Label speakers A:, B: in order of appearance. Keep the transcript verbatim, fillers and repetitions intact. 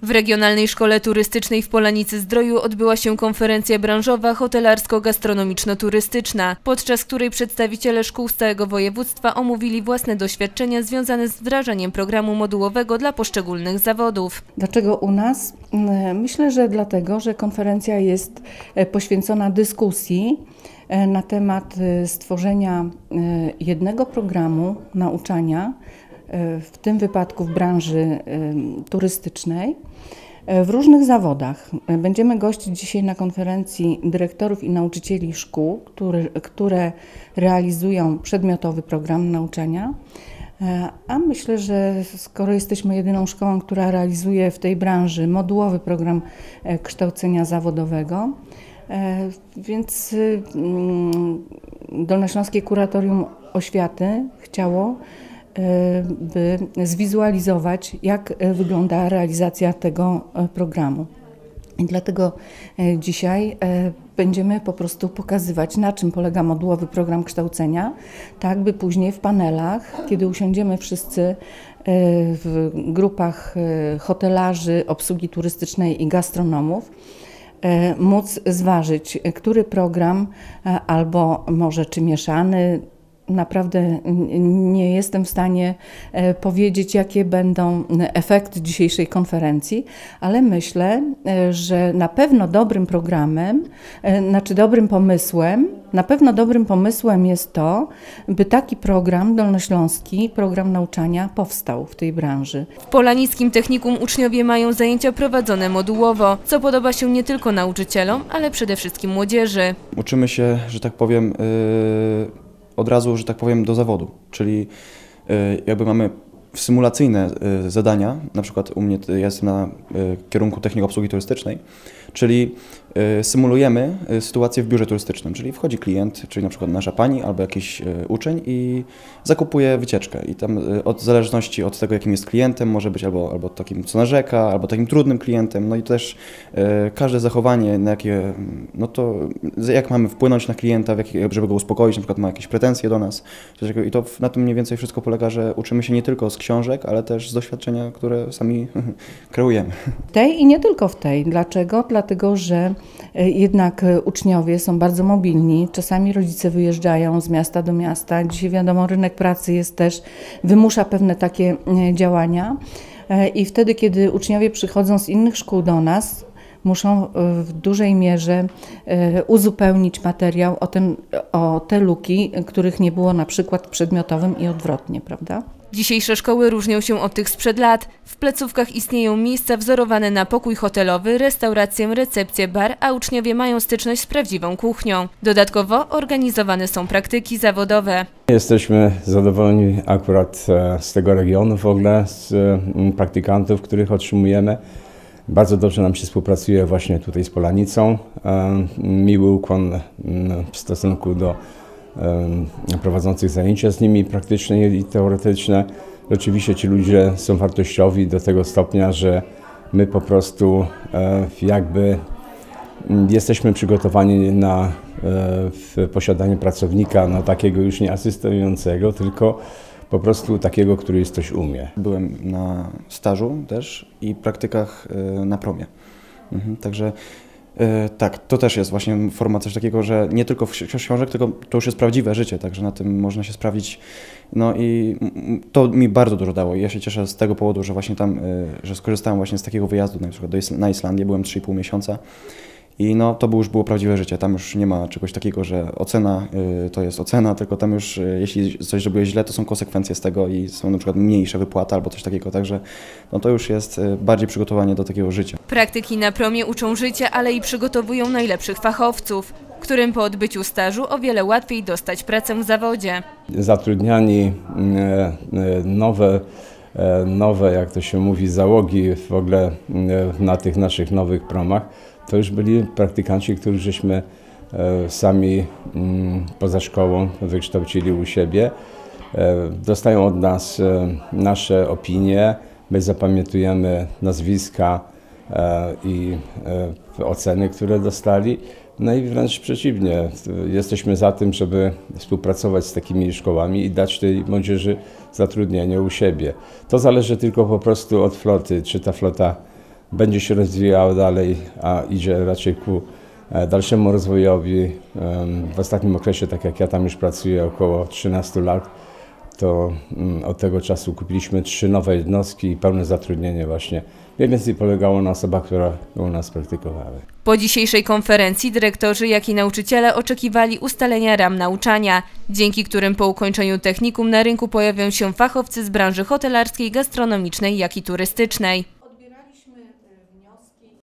A: W Regionalnej Szkole Turystycznej w Polanicy-Zdroju odbyła się konferencja branżowa hotelarsko-gastronomiczno-turystyczna, podczas której przedstawiciele szkół z całego województwa omówili własne doświadczenia związane z wdrażaniem programu modułowego dla poszczególnych zawodów.
B: Dlaczego u nas? Myślę, że dlatego, że konferencja jest poświęcona dyskusji na temat stworzenia jednego programu nauczania, w tym wypadku w branży turystycznej, w różnych zawodach. Będziemy gościć dzisiaj na konferencji dyrektorów i nauczycieli szkół, które, które realizują przedmiotowy program nauczania. A myślę, że skoro jesteśmy jedyną szkołą, która realizuje w tej branży modułowy program kształcenia zawodowego, więc Dolnośląskie Kuratorium Oświaty chciało by zwizualizować, jak wygląda realizacja tego programu. I dlatego dzisiaj będziemy po prostu pokazywać, na czym polega modułowy program kształcenia, tak by później w panelach, kiedy usiądziemy wszyscy w grupach hotelarzy, obsługi turystycznej i gastronomów, móc zważyć, który program albo może czy mieszany. Naprawdę nie jestem w stanie powiedzieć, jakie będą efekty dzisiejszej konferencji, ale myślę, że na pewno dobrym programem, znaczy dobrym pomysłem, na pewno dobrym pomysłem jest to, by taki program dolnośląski, program nauczania powstał w tej branży.
A: W Polanickim Technikum uczniowie mają zajęcia prowadzone modułowo, co podoba się nie tylko nauczycielom, ale przede wszystkim młodzieży.
C: Uczymy się, że tak powiem, yy... od razu, że tak powiem, do zawodu, czyli jakby mamy symulacyjne zadania, na przykład u mnie ja jestem na kierunku technik obsługi turystycznej, czyli symulujemy sytuację w biurze turystycznym, czyli wchodzi klient, czyli na przykład nasza pani albo jakiś uczeń i zakupuje wycieczkę i tam od zależności od tego, jakim jest klientem, może być albo, albo takim, co narzeka, albo takim trudnym klientem, no i też każde zachowanie, na jakie, no to jak mamy wpłynąć na klienta, żeby go uspokoić, na przykład ma jakieś pretensje do nas i to na tym mniej więcej wszystko polega, że uczymy się nie tylko z książek, ale też z doświadczenia, które sami kreujemy.
B: W tej i nie tylko w tej. Dlaczego? Dlatego, że jednak uczniowie są bardzo mobilni, czasami rodzice wyjeżdżają z miasta do miasta. Dzisiaj wiadomo, rynek pracy jest też, wymusza pewne takie działania i wtedy, kiedy uczniowie przychodzą z innych szkół do nas, muszą w dużej mierze uzupełnić materiał o, ten, o te luki, których nie było na przykład w przedmiotowym i odwrotnie, prawda?
A: Dzisiejsze szkoły różnią się od tych sprzed lat. W placówkach istnieją miejsca wzorowane na pokój hotelowy, restaurację, recepcję, bar, a uczniowie mają styczność z prawdziwą kuchnią. Dodatkowo organizowane są praktyki zawodowe.
D: Jesteśmy zadowoleni akurat z tego regionu w ogóle, z praktykantów, których otrzymujemy. Bardzo dobrze nam się współpracuje właśnie tutaj z Polanicą. Miły ukłon w stosunku do prowadzących zajęcia z nimi praktyczne i teoretyczne. Oczywiście ci ludzie są wartościowi do tego stopnia, że my po prostu jakby jesteśmy przygotowani na posiadanie pracownika, na takiego już nie asystującego, tylko po prostu takiego, który coś umie.
C: Byłem na stażu też i praktykach na promie. Mhm, także tak, to też jest właśnie forma coś takiego, że nie tylko w książek, tylko to już jest prawdziwe życie, także na tym można się sprawdzić. No i to mi bardzo dużo dało i ja się cieszę z tego powodu, że właśnie tam, że skorzystałem właśnie z takiego wyjazdu na przykład na Islandię, byłem trzy i pół miesiąca. I no, to już było prawdziwe życie, tam już nie ma czegoś takiego, że ocena y, to jest ocena, tylko tam już y, jeśli coś zrobiłeś źle, to są konsekwencje z tego i są na przykład mniejsze wypłaty albo coś takiego, także no, to już jest y, bardziej przygotowanie do takiego życia.
A: Praktyki na promie uczą życia, ale i przygotowują najlepszych fachowców, którym po odbyciu stażu o wiele łatwiej dostać pracę w zawodzie.
D: Zatrudniani y, nowe, y, nowe, jak to się mówi, załogi w ogóle y, na tych naszych nowych promach, to już byli praktykanci, których żeśmy e, sami m, poza szkołą wykształcili u siebie. E, dostają od nas e, nasze opinie, my zapamiętujemy nazwiska e, i e, oceny, które dostali. No i wręcz przeciwnie, jesteśmy za tym, żeby współpracować z takimi szkołami i dać tej młodzieży zatrudnienie u siebie. To zależy tylko po prostu od floty, czy ta flota będzie się rozwijała dalej, a idzie raczej ku dalszemu rozwojowi. W ostatnim okresie, tak jak ja tam już pracuję około trzynastu lat, to od tego czasu kupiliśmy trzy nowe jednostki i pełne zatrudnienie właśnie. Mniej więcej polegało na osobach, które u nas praktykowały.
A: Po dzisiejszej konferencji dyrektorzy, jak i nauczyciele oczekiwali ustalenia ram nauczania, dzięki którym po ukończeniu technikum na rynku pojawią się fachowcy z branży hotelarskiej, gastronomicznej, jak i turystycznej.